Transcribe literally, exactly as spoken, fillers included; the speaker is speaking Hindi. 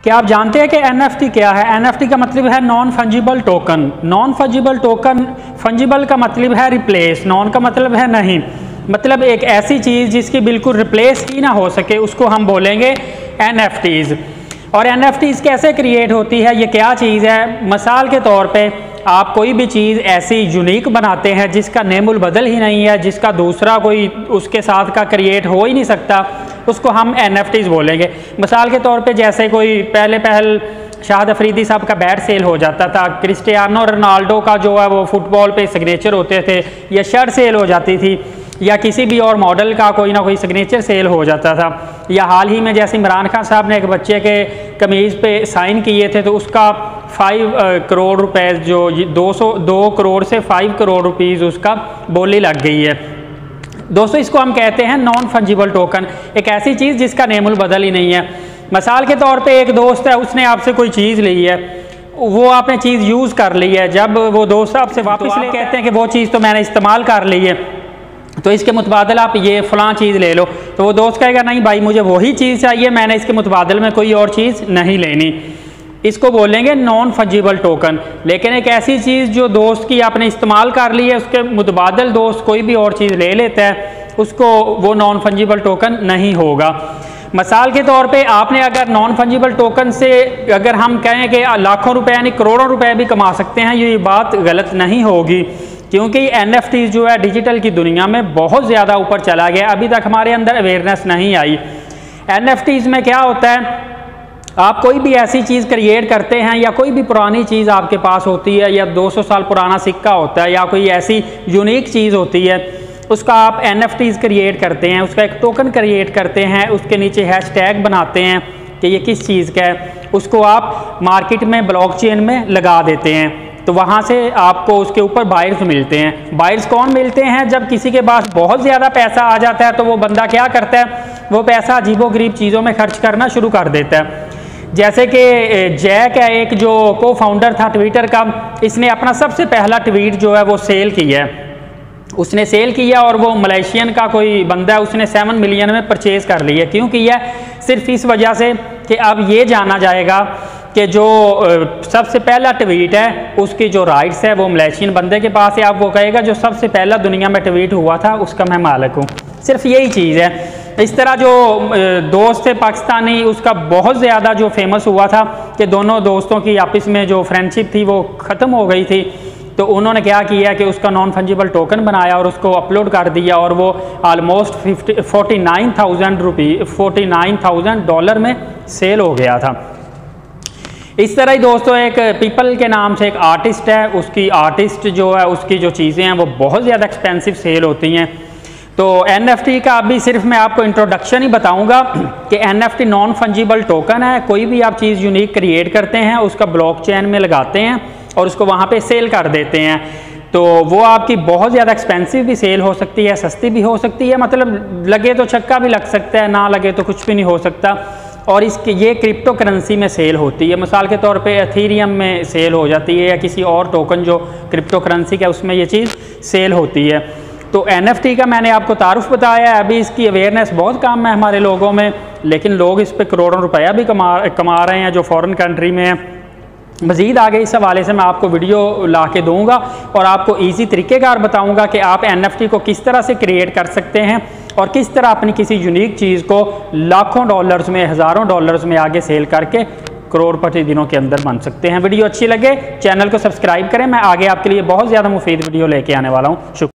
क्या आप जानते हैं कि एन एफ टी क्या है? एन एफ टी का मतलब है non fungible token. Non fungible token, fungible का मतलब है रिप्लेस, नॉन का मतलब है नहीं, मतलब एक ऐसी चीज़ जिसकी बिल्कुल रिप्लेस ही ना हो सके, उसको हम बोलेंगे एन एफ टीज़। और एन एफ टीज़ कैसे क्रिएट होती है, ये क्या चीज़ है? मिसाल के तौर पे आप कोई भी चीज़ ऐसी यूनिक बनाते हैं जिसका नेमुल बदल ही नहीं है, जिसका दूसरा कोई उसके साथ का क्रिएट हो ही नहीं सकता, उसको हम एन एफ टीज़ बोलेंगे। मिसाल के तौर पे जैसे कोई पहले पहल शाहिद अफरीदी साहब का बैट सेल हो जाता था, क्रिस्टियानो रोनाल्डो का जो है वो फुटबॉल पे सिग्नेचर होते थे, या शर्ट सेल हो जाती थी, या किसी भी और मॉडल का कोई ना कोई सिग्नेचर सेल हो जाता था, या हाल ही में जैसे इमरान खान साहब ने एक बच्चे के कमीज़ पे साइन किए थे तो उसका फाइव करोड़ रुपए जो दो सौ दो करोड़ से फाइव करोड़ रुपीज़ उसका बोली लग गई है। दोस्तों इसको हम कहते हैं नॉन फंजिबल टोकन, एक ऐसी चीज़ जिसका नेमुल बदल ही नहीं है। मिसाल के तौर पे एक दोस्त है, उसने आपसे कोई चीज़ ली है, वो आपने चीज़ यूज़ कर ली है, जब वो दोस्त आपसे वापस तो ले कहते हैं कि वो चीज़ तो मैंने इस्तेमाल कर ली है, तो इसके मुतबादल आप ये फ़लाँ चीज़ ले लो, तो वो दोस्त कहेगा नहीं भाई मुझे वही चीज़ चाहिए, मैंने इसके मुतबादल में कोई और चीज़ नहीं लेनी। इसको बोलेंगे नॉन फंजिबल टोकन। लेकिन एक ऐसी चीज़ जो दोस्त की आपने इस्तेमाल कर ली है, उसके मुतबादल दोस्त कोई भी और चीज़ ले लेता है, उसको वो नॉन फंजिबल टोकन नहीं होगा। मिसाल के तौर पे आपने अगर नॉन फंजिबल टोकन से अगर हम कहें कि लाखों रुपए यानी करोड़ों रुपए भी कमा सकते हैं, ये बात गलत नहीं होगी, क्योंकि एन एफ टी जो है डिजिटल की दुनिया में बहुत ज़्यादा ऊपर चला गया, अभी तक हमारे अंदर अवेयरनेस नहीं आई। एन एफ टीज़ में क्या होता है, आप कोई भी ऐसी चीज़ क्रिएट करते हैं, या कोई भी पुरानी चीज़ आपके पास होती है, या दो सौ साल पुराना सिक्का होता है, या कोई ऐसी यूनिक चीज़ होती है, उसका आप एन एफ टीज़ क्रिएट करते हैं, उसका एक टोकन क्रिएट करते हैं, उसके नीचे हैश टैग बनाते हैं कि ये किस चीज़ का है, उसको आप मार्केट में ब्लॉकचेन में लगा देते हैं, तो वहाँ से आपको उसके ऊपर बायर्स मिलते हैं। बायर्स कौन मिलते हैं? जब किसी के पास बहुत ज़्यादा पैसा आ जाता है तो वो बंदा क्या करता है, वो पैसा अजीबोगरीब चीज़ों में खर्च करना शुरू कर देता है। जैसे कि जैक है, एक जो को फाउंडर था ट्विटर का, इसने अपना सबसे पहला ट्वीट जो है वो सेल किया है, उसने सेल किया और वो मलेशियन का कोई बंदा है, उसने सेवन मिलियन में परचेज कर लिया। क्यों किया? सिर्फ इस वजह से कि अब ये जाना जाएगा कि जो सबसे पहला ट्वीट है उसकी जो राइट्स है वो मलेशियन बंदे के पास है। अब वो कहेगा जो सबसे पहला दुनिया में ट्वीट हुआ था उसका मैं मालिक हूँ, सिर्फ यही चीज़ है। इस तरह जो दोस्त थे पाकिस्तानी, उसका बहुत ज़्यादा जो फेमस हुआ था कि दोनों दोस्तों की आपस में जो फ्रेंडशिप थी वो ख़त्म हो गई थी, तो उन्होंने क्या किया कि उसका नॉन फंजिबल टोकन बनाया और उसको अपलोड कर दिया, और वो almost fifty forty nine thousand rupee forty nine thousand dollar में सेल हो गया था। इस तरह ही दोस्तों एक पीपल के नाम से एक आर्टिस्ट है, उसकी आर्टिस्ट जो है उसकी जो चीज़ें हैं वो बहुत ज़्यादा एक्सपेंसिव सेल होती हैं। तो एन एफ टी का अभी सिर्फ मैं आपको इंट्रोडक्शन ही बताऊंगा कि N F T non fungible token है। कोई भी आप चीज़ यूनिक क्रिएट करते हैं, उसका ब्लॉकचेन में लगाते हैं और उसको वहाँ पे सेल कर देते हैं, तो वो आपकी बहुत ज़्यादा एक्सपेंसिव भी सेल हो सकती है, सस्ती भी हो सकती है, मतलब लगे तो छक्का भी लग सकता है, ना लगे तो कुछ भी नहीं हो सकता। और इसके ये क्रिप्टो करेंसी में सेल होती है। मिसाल के तौर पे एथेरियम में सेल हो जाती है, या किसी और टोकन जो क्रिप्टो करेंसी का उसमें ये चीज़ सेल होती है। तो एन एफ टी का मैंने आपको तारुफ बताया है, अभी इसकी अवेयरनेस बहुत कम है हमारे लोगों में, लेकिन लोग इस पर करोड़ों रुपया भी कमा कमा रहे हैं जो फॉरेन कंट्री में है। मज़ीद आगे इस हवाले से मैं आपको वीडियो ला के दूँगा और आपको ईजी तरीक़ेकार बताऊँगा कि आप एन एफ टी को किस तरह से क्रिएट कर सकते हैं और किस तरह अपनी किसी यूनिक चीज़ को लाखों डॉलर्स में, हज़ारों डॉलर्स में आगे सेल करके करोड़पति दिनों के अंदर बन सकते हैं। वीडियो अच्छी लगे चैनल को सब्सक्राइब करें, मैं आगे आपके लिए बहुत ज़्यादा मुफीद वीडियो लेके आने वाला हूँ। शुक्रिया।